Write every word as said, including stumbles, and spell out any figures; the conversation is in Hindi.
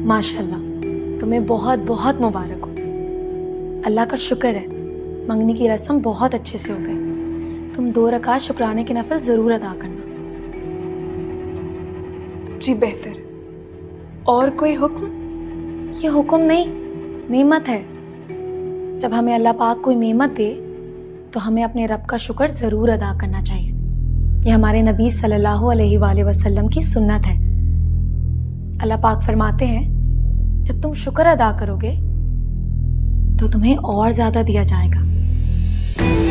माशाल्लाह, तुम्हें बहुत बहुत मुबारक हो। अल्लाह का शुक्र है, मंगनी की रस्म बहुत अच्छे से हो गई। तुम दो रकात शुक्राने की नफल जरूर अदा करना। जी बेहतर। और कोई हुक्म? ये हुक्म नहीं, नेमत है। जब हमें अल्लाह पाक कोई नेमत दे तो हमें अपने रब का शुक्र जरूर अदा करना चाहिए। ये हमारे नबी सल्लल्लाहु अलैहि वसल्लम की सुन्नत है। अल्लाह पाक फरमाते हैं, जब तुम शुक्र अदा करोगे तो तुम्हें और ज्यादा दिया जाएगा।